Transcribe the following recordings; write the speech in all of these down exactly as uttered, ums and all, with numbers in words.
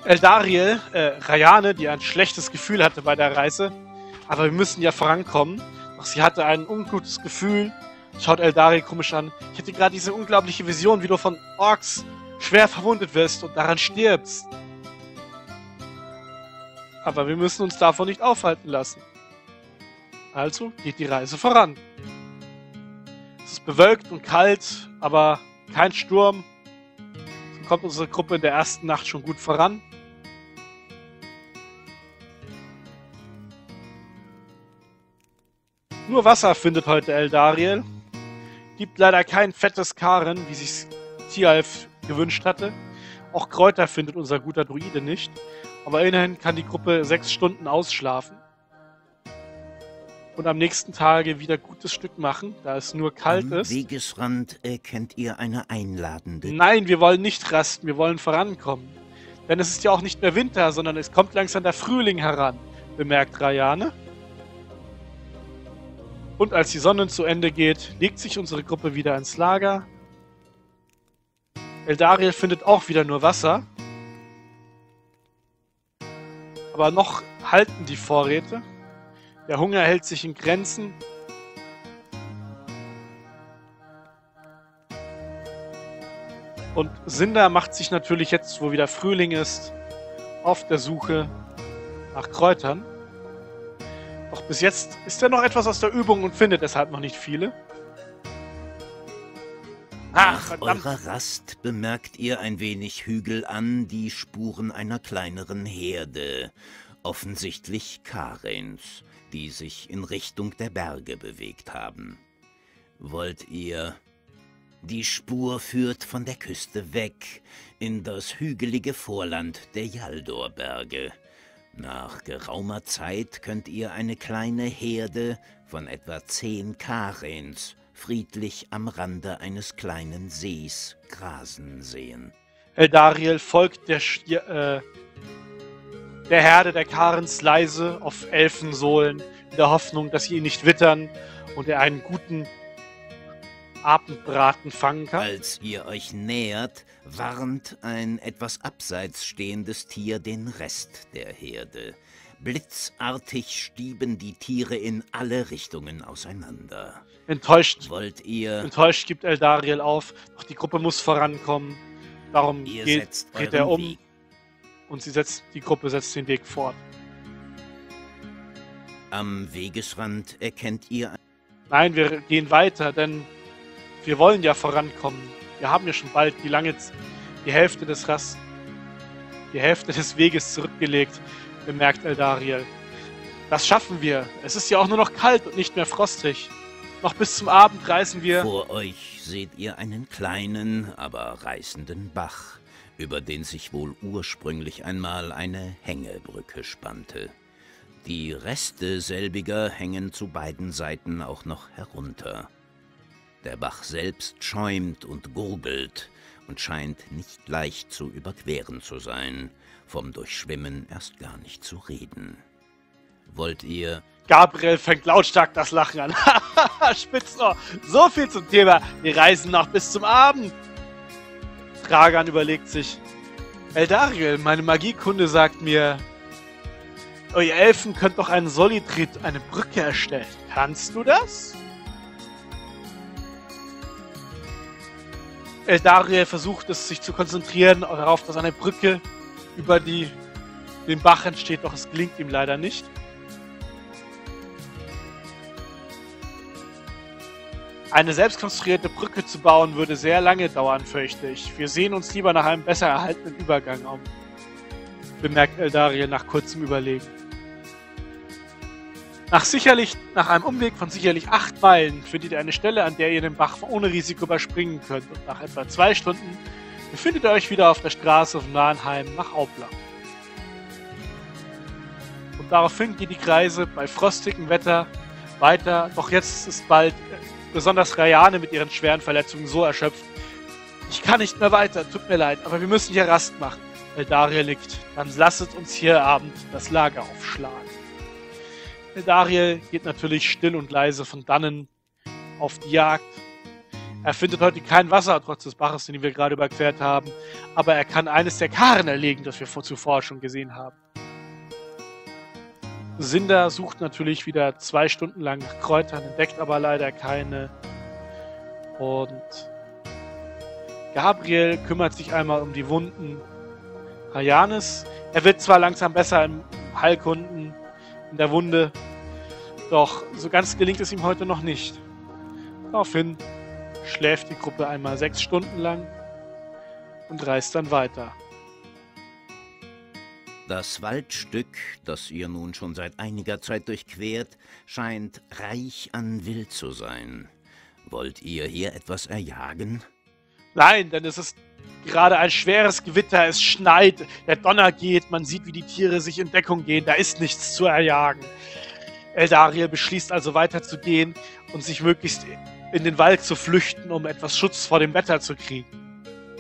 Eldariel, äh, Rayane, die ein schlechtes Gefühl hatte bei der Reise, aber wir müssen ja vorankommen. Doch sie hatte ein ungutes Gefühl. Schaut Eldariel komisch an. Ich hatte gerade diese unglaubliche Vision, wie du von Orks schwer verwundet wirst und daran stirbst. Aber wir müssen uns davon nicht aufhalten lassen. Also geht die Reise voran. Es ist bewölkt und kalt, aber kein Sturm. So kommt unsere Gruppe in der ersten Nacht schon gut voran. Nur Wasser findet heute Eldariel. Gibt leider kein fettes Karen, wie sich's Tialf gewünscht hatte. Auch Kräuter findet unser guter Druide nicht. Aber immerhin kann die Gruppe sechs Stunden ausschlafen. Und am nächsten Tage wieder gutes Stück machen, da es nur kalt Am ist. Am Wegesrand erkennt ihr eine einladende... Nein, wir wollen nicht rasten, wir wollen vorankommen. Denn es ist ja auch nicht mehr Winter, sondern es kommt langsam der Frühling heran, bemerkt Rayane. Und als die Sonne zu Ende geht, legt sich unsere Gruppe wieder ins Lager. Eldariel findet auch wieder nur Wasser. Aber noch halten die Vorräte. Der Hunger hält sich in Grenzen. Und Cinder macht sich natürlich jetzt, wo wieder Frühling ist, auf der Suche nach Kräutern. Doch bis jetzt ist er noch etwas aus der Übung und findet deshalb noch nicht viele. Nach verdammt. Eurer Rast bemerkt ihr ein wenig Hügel an, die Spuren einer kleineren Herde. Offensichtlich Karens, die sich in Richtung der Berge bewegt haben. Wollt ihr... Die Spur führt von der Küste weg, in das hügelige Vorland der Jaldor-Berge. Nach geraumer Zeit könnt ihr eine kleine Herde von etwa zehn Karens friedlich am Rande eines kleinen Sees grasen sehen. Eldariel folgt der, äh, der Herde der Karens leise auf Elfensohlen, in der Hoffnung, dass sie ihn nicht wittern und er einen guten Abendbraten fangen kann. Als ihr euch nähert, warnt ein etwas abseits stehendes Tier den Rest der Herde. Blitzartig stieben die Tiere in alle Richtungen auseinander. Enttäuscht, Wollt ihr... enttäuscht gibt Eldariel auf, doch die Gruppe muss vorankommen. Darum ihr geht, setzt geht er um Weg. und sie setzt, die Gruppe setzt den Weg fort. Am Wegesrand erkennt ihr... Nein, wir gehen weiter, denn wir wollen ja vorankommen. Wir haben ja schon bald die lange, die Hälfte des Rast, die Hälfte des Weges zurückgelegt, bemerkt Eldariel. Das schaffen wir. Es ist ja auch nur noch kalt und nicht mehr frostig. Noch bis zum Abend reisen wir... Vor euch seht ihr einen kleinen, aber reißenden Bach, über den sich wohl ursprünglich einmal eine Hängebrücke spannte. Die Reste selbiger hängen zu beiden Seiten auch noch herunter. Der Bach selbst schäumt und gurgelt und scheint nicht leicht zu überqueren zu sein, vom Durchschwimmen erst gar nicht zu reden. Wollt ihr... Gabriel fängt lautstark das Lachen an. Spitzohr, so viel zum Thema. Wir reisen noch bis zum Abend. Tragan überlegt sich. Eldariel, meine Magiekunde sagt mir, euer Elfen könnt doch einen Solitrit, eine Brücke erstellen. Kannst du das? Eldariel versucht es, sich zu konzentrieren darauf, dass eine Brücke über die, den Bach entsteht, doch es gelingt ihm leider nicht. Eine selbstkonstruierte Brücke zu bauen würde sehr lange dauern, fürchte ich. Wir sehen uns lieber nach einem besser erhaltenen Übergang um, bemerkt Eldariel nach kurzem Überlegen. Nach, sicherlich, nach einem Umweg von sicherlich acht Meilen findet ihr eine Stelle, an der ihr den Bach ohne Risiko überspringen könnt. Und nach etwa zwei Stunden befindet ihr euch wieder auf der Straße von Nahenheim nach Aubla. Und daraufhin geht die Reise bei frostigem Wetter weiter. Doch jetzt ist bald äh, besonders Rayane mit ihren schweren Verletzungen so erschöpft. Ich kann nicht mehr weiter, tut mir leid, aber wir müssen hier Rast machen. Eldariel nickt. Dann lasset uns hier Abend das Lager aufschlagen. Eldariel geht natürlich still und leise von dannen auf die Jagd. Er findet heute kein Wasser, trotz des Baches, den wir gerade überquert haben. Aber er kann eines der Karen erlegen, das wir zuvor schon gesehen haben. Sinder sucht natürlich wieder zwei Stunden lang nach Kräutern, entdeckt aber leider keine. Und Gabriel kümmert sich einmal um die Wunden Rayanes. Er wird zwar langsam besser im Heilkunden, in der Wunde, doch so ganz gelingt es ihm heute noch nicht. Daraufhin schläft die Gruppe einmal sechs Stunden lang und reist dann weiter. Das Waldstück, das ihr nun schon seit einiger Zeit durchquert, scheint reich an Wild zu sein. Wollt ihr hier etwas erjagen? Nein, denn es ist gerade ein schweres Gewitter, es schneit, der Donner geht, man sieht, wie die Tiere sich in Deckung gehen, da ist nichts zu erjagen. Eldariel beschließt also weiterzugehen und sich möglichst in den Wald zu flüchten, um etwas Schutz vor dem Wetter zu kriegen.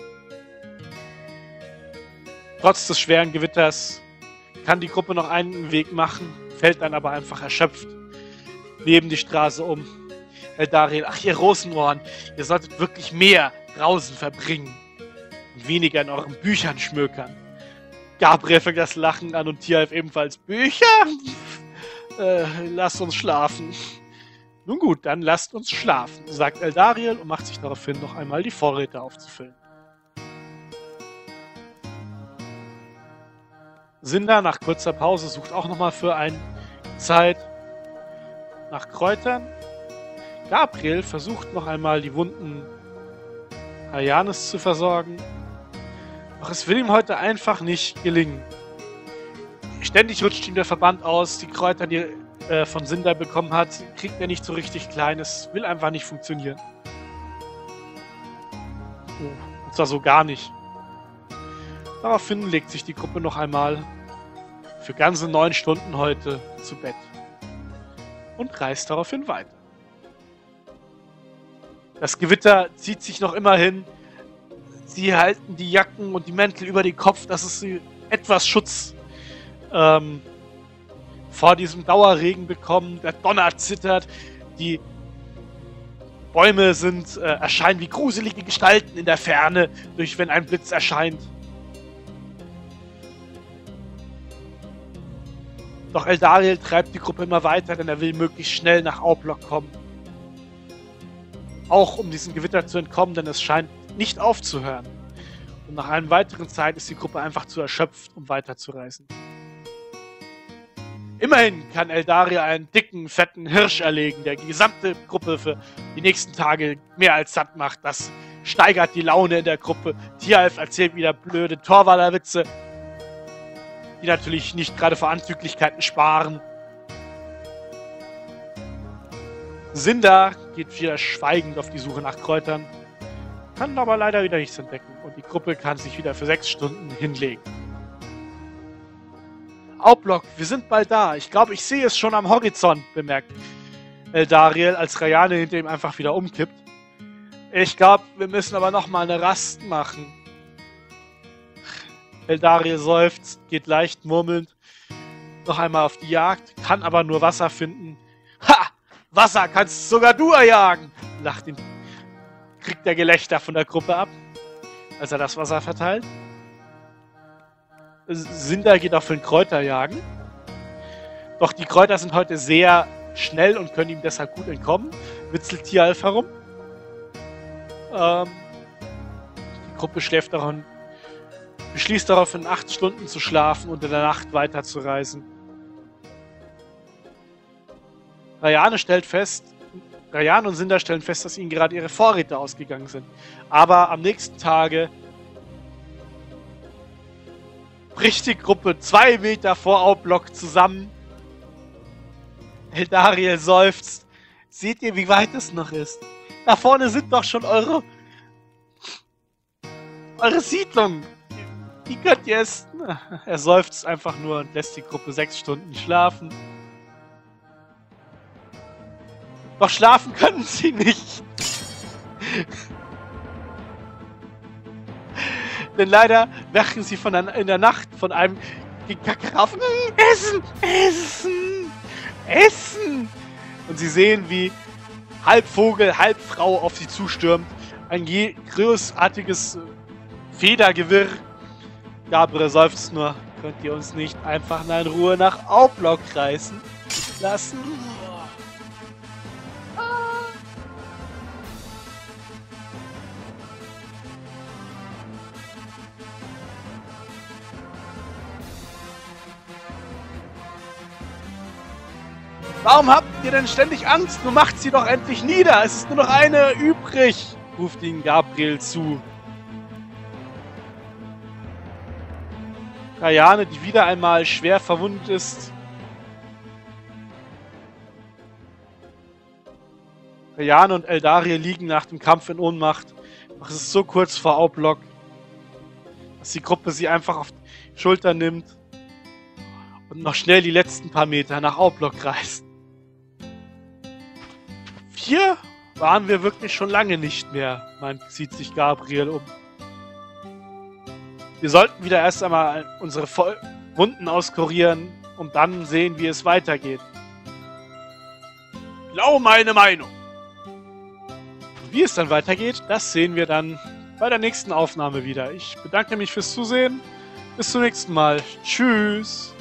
Trotz des schweren Gewitters kann die Gruppe noch einen Weg machen, fällt dann aber einfach erschöpft neben die Straße um. Eldariel, ach ihr Rosenohren, ihr solltet wirklich mehr draußen verbringen und weniger in euren Büchern schmökern. Gabriel fängt das Lachen an und Tialf ebenfalls. Bücher? Äh, lasst uns schlafen. Nun gut, dann lasst uns schlafen, sagt Eldariel und macht sich daraufhin noch einmal die Vorräte aufzufüllen. Sinder nach kurzer Pause sucht auch nochmal für eine Zeit nach Kräutern. Gabriel versucht noch einmal die Wunden Rayanes zu versorgen. Doch es will ihm heute einfach nicht gelingen. Ständig rutscht ihm der Verband aus, die Kräuter, die er äh, von Sinder bekommen hat, kriegt er nicht so richtig klein. Es will einfach nicht funktionieren. Und zwar so gar nicht. Daraufhin legt sich die Gruppe noch einmal für ganze neun Stunden heute zu Bett und reist daraufhin weiter. Das Gewitter zieht sich noch immer hin. Sie halten die Jacken und die Mäntel über den Kopf, dass es sie etwas Schutz ähm, vor diesem Dauerregen bekommen. Der Donner zittert, die Bäume sind, äh, erscheinen wie gruselige Gestalten in der Ferne, durch wenn ein Blitz erscheint. Doch Eldariel treibt die Gruppe immer weiter, denn er will möglichst schnell nach Aublock kommen. Auch um diesem Gewitter zu entkommen, denn es scheint nicht aufzuhören. Und nach einer weiteren Zeit ist die Gruppe einfach zu erschöpft, um weiterzureisen. Immerhin kann Eldariel einen dicken, fetten Hirsch erlegen, der die gesamte Gruppe für die nächsten Tage mehr als satt macht. Das steigert die Laune in der Gruppe. Tialf erzählt wieder blöde Torwaler-Witze, die natürlich nicht gerade vor Anzüglichkeiten sparen. Sinder geht wieder schweigend auf die Suche nach Kräutern, kann aber leider wieder nichts entdecken und die Gruppe kann sich wieder für sechs Stunden hinlegen. Aublock, wir sind bald da. Ich glaube, ich sehe es schon am Horizont, bemerkt Eldariel, als Rayane hinter ihm einfach wieder umkippt. Ich glaube, wir müssen aber noch mal eine Rast machen. Eldariel seufzt, geht leicht murmelnd noch einmal auf die Jagd, kann aber nur Wasser finden. Ha! Wasser kannst sogar du erjagen! Lacht ihn, kriegt der Gelächter von der Gruppe ab, als er das Wasser verteilt. Sinder geht auch für den Kräuterjagen. Doch die Kräuter sind heute sehr schnell und können ihm deshalb gut entkommen. Witzelt Tialf herum. Ähm, die Gruppe schläft daran, beschließt darauf, in acht Stunden zu schlafen und in der Nacht weiterzureisen. Rayane stellt fest, Rayane und Sinder stellen fest, dass ihnen gerade ihre Vorräte ausgegangen sind. Aber am nächsten Tage bricht die Gruppe zwei Meter vor Aublock zusammen. Eldariel seufzt. Seht ihr, wie weit es noch ist? Da vorne sind doch schon eure eure Siedlungen. Die könnt ihr es... Er seufzt einfach nur und lässt die Gruppe sechs Stunden schlafen. Doch schlafen können sie nicht. Denn leider wachen sie von der, in der Nacht von einem Kackeraufen. Essen! Essen! Essen! Und sie sehen, wie halb Vogel, halb Frau auf sie zustürmt ein je großartiges Federgewirr. Gabriel seufzt nur. Könnt ihr uns nicht einfach in Ruhe nach Aublock reißen lassen? Warum habt ihr denn ständig Angst? Nur macht sie doch endlich nieder. Es ist nur noch eine übrig, ruft ihn Gabriel zu. Kayane, die wieder einmal schwer verwundet ist. Kayane und Eldarie liegen nach dem Kampf in Ohnmacht. Doch es ist so kurz vor Aublock, dass die Gruppe sie einfach auf die Schulter nimmt und noch schnell die letzten paar Meter nach Aublock reist. Hier waren wir wirklich schon lange nicht mehr, meint, sieht sich Gabriel um. Wir sollten wieder erst einmal unsere Voll- Wunden auskurieren und dann sehen, wie es weitergeht. Genau meine Meinung. Wie es dann weitergeht, das sehen wir dann bei der nächsten Aufnahme wieder. Ich bedanke mich fürs Zusehen. Bis zum nächsten Mal. Tschüss.